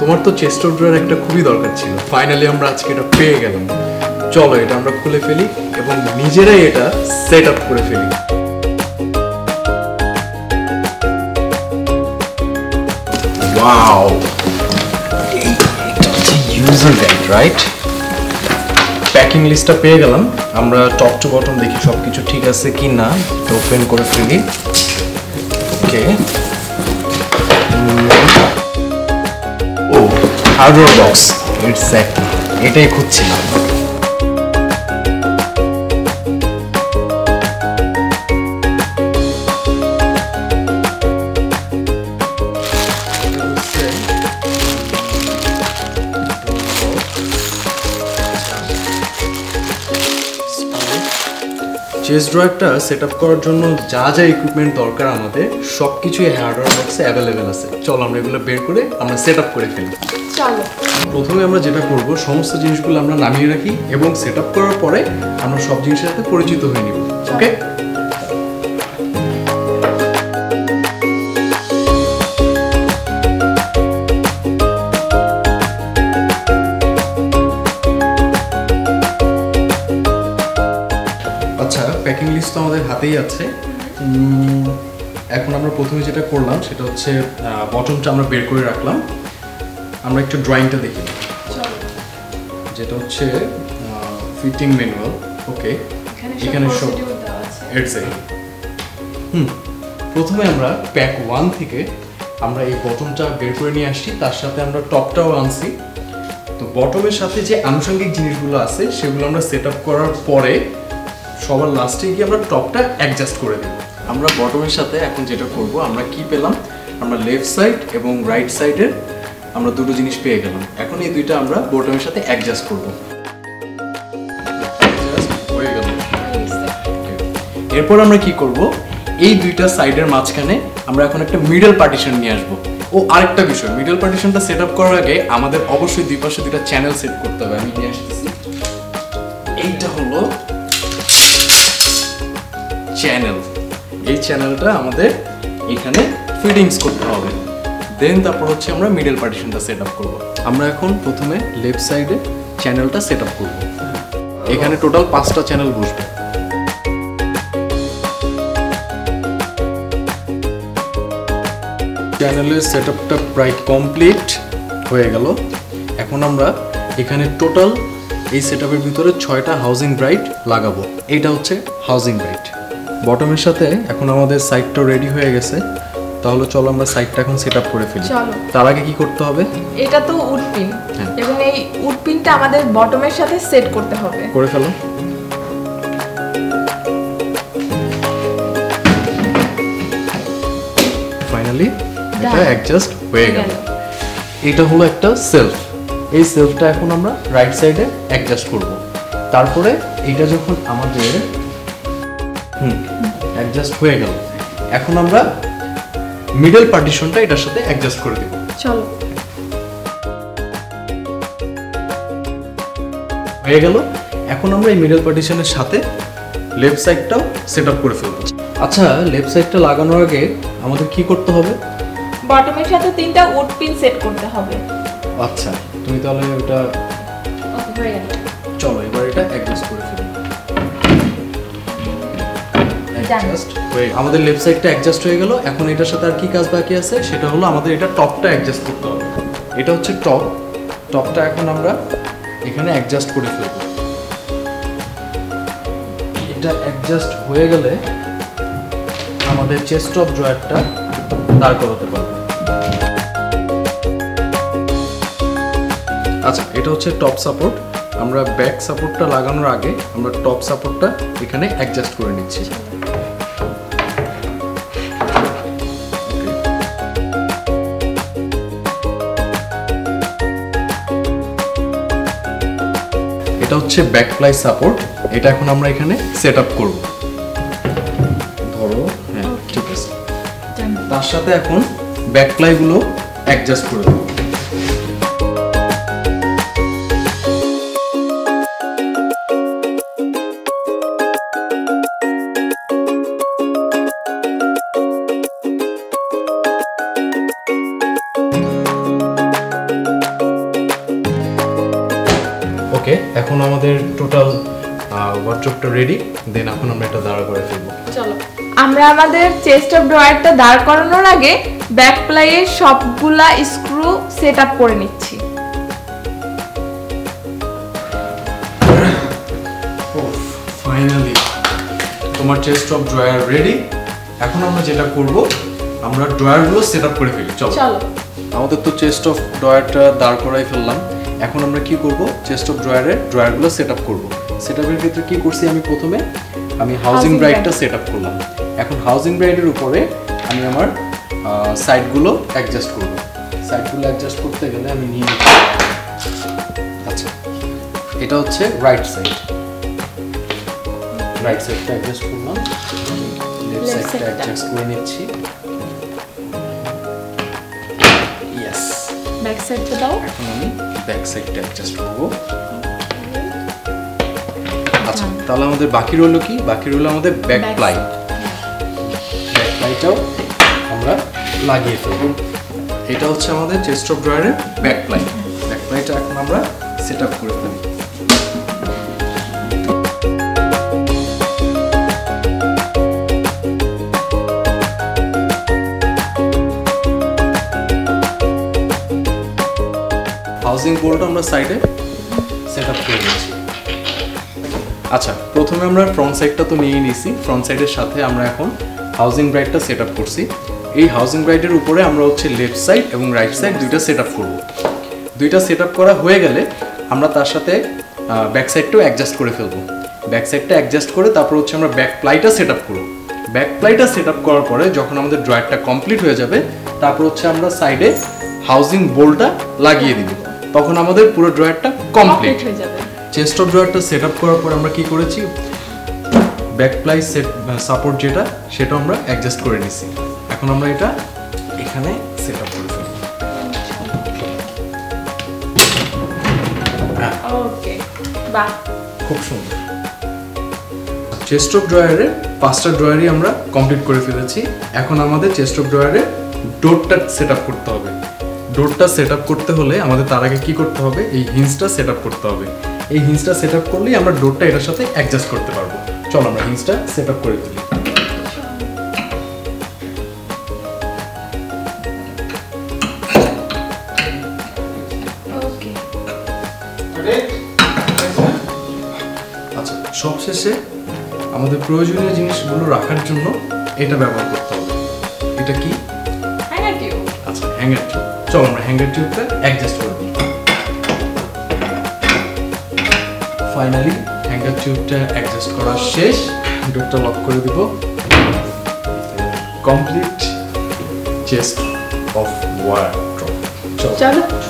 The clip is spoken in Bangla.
তোমার তো চেস্ট ড্রয়ার একটা খুবই দরকার ছিল, ফাইনালি আমরা আজকে এটা পেয়ে গেলাম। চলো এটা আমরা খুলে ফেলি এবং নিজেরাই এটা সেট আপ করে ফেলি। ওয়াও, এটা হচ্ছে ইউজার গাইড, রাইট? প্যাকিং লিস্টটা পেয়ে গেলাম। আমরা টপ টু বটম দেখি সব কিছু ঠিক আছে কি না। ওপেন করে ফেলি। ওকে, ও হার্ডওয়্যার বক্স, এক্স্যাক্টলি এটাই খুঁজছিলাম। চেস্ট ড্রয়ারটা সেট আপ করার জন্য যা যা ইকুইপমেন্ট দরকার আমাদের সব কিছুই হার্ডওয়্যার বক্সে অ্যাভেলেবেল আছে। চলো আমরা এগুলো বের করে আমরা সেট আপ করে ফেলি। চলো প্রথমে আমরা যেটা করব, সমস্ত জিনিসগুলো আমরা নামিয়ে রাখি এবং সেট আপ করার পরে আমরা সব জিনিসের সাথে পরিচিত হয়ে নিব। ওকে, আচ্ছা প্যাকিং লিস্ট তো আমাদের হাতেই আছে। এখন আমরা প্রথমে যেটা করলাম সেটা হচ্ছে বটমটা আমরা বের করে রাখলাম। আমরা একটু ড্রয়িংটা দেখি, যেটা হচ্ছে ফিটিং ম্যানুয়াল। ওকে, এখানে সব এক্স্যাক্টলি। প্রথমে আমরা প্যাক 1 থেকে আমরা এই বটমটা বের করে নিয়ে আসছি, তার সাথে আমরা টপটাও আনছি। তো বটমের সাথে যে আনুষঙ্গিক জিনিসগুলো আছে সেগুলো আমরা সেট আপ করার পরে সবার লাস্টে গিয়ে আমরা টপটা অ্যাডজাস্ট করে দেব। আমরা বটমের সাথে এখন যেটা করব, আমরা কি পেলাম, আমরা লেফট সাইড এবং রাইট সাইডের আমরা দুটো জিনিস পেয়ে গেলাম। এখন এই দুইটা আমরা বটমের সাথে অ্যাডজাস্ট করব। হয়ে গেল। এরপর আমরা কি করব, এই দুইটা সাইডের মাঝখানে আমরা এখন একটা মিডল পার্টিশন নিয়ে আসব। ও আরেকটা বিষয়, মিডল পার্টিশনটা সেট আপ করার আগে আমাদের অবশ্যই দুই পাশে দুইটা চ্যানেল সেট করতে হবে। আমি নিয়ে আসতেছি। এইটা হলো চ্যানেল। এই চ্যানেলটা আমাদের এখানে ফিটিংস করতে হবে। দেন তারপর হচ্ছে আমরা মিডল পার্টিশনটা সেট আপ করবো। আমরা এখন প্রথমে লেফট সাইডে চ্যানেলটা সেট আপ করবো। এখানে টোটাল 5টা চ্যানেল বসবে। চ্যানেলের সেট আপটা প্রায় কমপ্লিট হয়ে গেল। এখন আমরা এখানে টোটাল এই সেট আপের ভিতরে 6টা হাউজিং ব্রাইট লাগাবো। এইটা হচ্ছে হাউজিং ব্রাইট। বটমের সাথে এখন আমাদের সাইডটা রেডি হয়ে গেছে। তাহলে চলো আমরা সাইডটা এখন সেট আপ করে ফেলি। চলো, তার আগে কি করতে হবে? এটা তো উড পিন, এবং এই উড পিনটা আমাদের বটমের সাথে সেট করতে হবে। করে ফেলো। ফাইনালি এটা অ্যাডজাস্ট হয়ে গেল। এটা হলো একটা সেলফ। এই সেলফটা এখন আমরা রাইট সাইডে অ্যাডজাস্ট করব। তারপরে এইটা যখন আমাদের অ্যাডজাস্ট হয়ে গেল, এখন আমরা মিডল পার্টিশনটা এটার সাথে অ্যাডজাস্ট করে দেব। চলো, হয়ে গেল। এখন আমরা এই মিডল পার্টিশনের সাথে লেফট সাইডটাও সেট আপ করে ফেলবো। আচ্ছা, লেফট সাইডটা লাগানোর আগে আমাদের কি করতে হবে? বটমের সাথে 3টা উড পিন সেট করতে হবে। আচ্ছা, তুমি তাহলে ওটা ওকে, হয়ে গেল। চলো এবার এটা অ্যাডজাস্ট করে ফেলি। আমাদের লেফট সাইডটা অ্যাডজাস্ট হয়ে গেল। এখন এটার সাথে আর কি কাজ বাকি আছে, সেটা হলো আমাদের এটা টপটা অ্যাডজাস্ট করতে হবে। এটা হচ্ছে টপ। টপটা এখন আমরা এখানে অ্যাডজাস্ট করে ফেলব। এটা অ্যাডজাস্ট হয়ে গেলে আমাদের চেস্ট অফ ড্রয়ারটা দাঁড় করাতে পারবো। আচ্ছা, এটা হচ্ছে টপ সাপোর্ট। আমরা ব্যাক সাপোর্টটা লাগানোর আগে আমরা টপ সাপোর্টটা এখানে অ্যাডজাস্ট করে নিচ্ছি। এটা হচ্ছে ব্যাক প্লাই সাপোর্ট। এটা এখন আমরা এখানে সেট আপ করব। ধরো, হ্যাঁ ঠিক আছে। তার সাথে এখন ব্যাক প্লাইগুলো অ্যাডজাস্ট করে দেবো। এখন আমাদের টোটাল ওয়ার্ড্রপটা রেডি, দেন এখন আমরা এটা দাঁড়া করে ফেলবো। চলো আমরা আমাদের চেস্ট অফ ড্রয়ারটা দাঁড় করানোর আগে ব্যাক প্লাইয়ের সবগুলা স্ক্রু সেট আপ করে নিচ্ছি। ফাইনালি তোমার চেস্ট অফ ড্রয়ার রেডি। এখন আমরা যেটা করব, আমরা ড্রয়ারগুলো সেট আপ করে ফেলি। চলো চলো আমাদের তো চেস্ট অফ ড্রয়ারটা দাঁড় করাই ফেললাম। এখন আমরা কি করব, চেস্ট অফ ড্রয়ারগুলো সেট আপ করবো। সেট আপের ক্ষেত্রে কি করছি, আমি হাউজিং ব্রাইটটা সেট আপ করলাম। এখন হাউজিং ব্রাইটের উপরে আমি আমার সাইডগুলো অ্যাডজাস্ট করব। সাইডগুলো অ্যাডজাস্ট করতে গেলে আমি নিয়ে নিচ্ছি। আচ্ছা, এটা হচ্ছে রাইট সাইডটা অ্যাডজাস্ট করলাম, লেফট সাইডটা অ্যাডজাস্ট করে নিচ্ছি। ইয়েস, ব্যাক সাইডটা দাও। এখন আমি ব্যাক সাইডটা অ্যাডজাস্ট করব। আচ্ছা, তাহলে আমাদের বাকি রইল কি? বাকি রইল আমাদের ব্যাক প্লাইটাও আমরা লাগিয়ে ফেলব। এটা হচ্ছে আমাদের চেস্ট অফ ড্রয়ারের ব্যাক প্লাইটা এখন আমরা সেট আপ করে ফেলি। হাউজিং বোল্ট আমরা সাইডে সেট আপ করে নিয়েছি। আচ্ছা, প্রথমে আমরা ফ্রন্ট সাইডটা তো নিয়েই নিয়েছি। ফ্রন্ট সাইডের সাথে আমরা এখন হাউজিং ব্রাইটটা সেট আপ করছি। এই হাউজিং ব্রাইটের উপরে আমরা হচ্ছে লেফট সাইড এবং রাইট সাইড দুইটা সেট আপ করবো। দুইটা সেট আপ করা হয়ে গেলে আমরা তার সাথে ব্যাক সাইডটাও অ্যাডজাস্ট করে ফেলবো। ব্যাক সাইডটা অ্যাডজাস্ট করে তারপর হচ্ছে আমরা ব্যাক প্লাইটা সেট আপ করবো। ব্যাক প্লাইটা সেট আপ করার পরে যখন আমাদের ড্রয়ারটা কমপ্লিট হয়ে যাবে, তারপর হচ্ছে আমরা সাইডে হাউজিং বোল্টটা লাগিয়ে দিব। তখন আমাদের পুরো ড্রয়ারটা কমপ্লিট হয়ে যাবে। চেস্ট অফ ড্রয়ারটা সেট আপ করার পর আমরা কি করেছি, ব্যাক প্লাই সাপোর্ট সেটা আমরা অ্যাডজাস্ট করে নিছি। এখন আমরা এটা এখানে সেট আপ করে ফেলব। ওকে, বাহ, খুব সুন্দর। চেস্ট অফ ড্রয়ারের 5টা ড্রয়ারই আমরা কমপ্লিট করে ফেলেছি। এখন আমাদের চেস্ট অফ ড্রয়ারের ডোরটা সেট আপ করতে হবে। ডোরটা সেট আপ করতে হলে আমাদের তার আগে কি করতে হবে, এই হিঞ্জটা সেট আপ করতে হবে। এই হিঞ্জটা সেট আপ করলেই আমরা ডোরটা এটার সাথে অ্যাডজাস্ট করতে পারবো। চলো আমরা হিঞ্জটা সেট আপ করে ফেলি। আচ্ছা, সবশেষে আমাদের প্রয়োজনীয় জিনিসগুলো রাখার জন্য এটা ব্যবহার করতে হবে। এটা কি? Hanger tube. আচ্ছা, হ্যাঙ্গার টিউব। চলো আমরা হ্যাঙ্গার টিউবটা অ্যাডজাস্ট করে দিই। ফাইনালি হ্যাঙ্গার টিউবটা অ্যাডজাস্ট করা শেষ। ডোরটা লক করে দিব। Complete chest of wardrobe. চলো।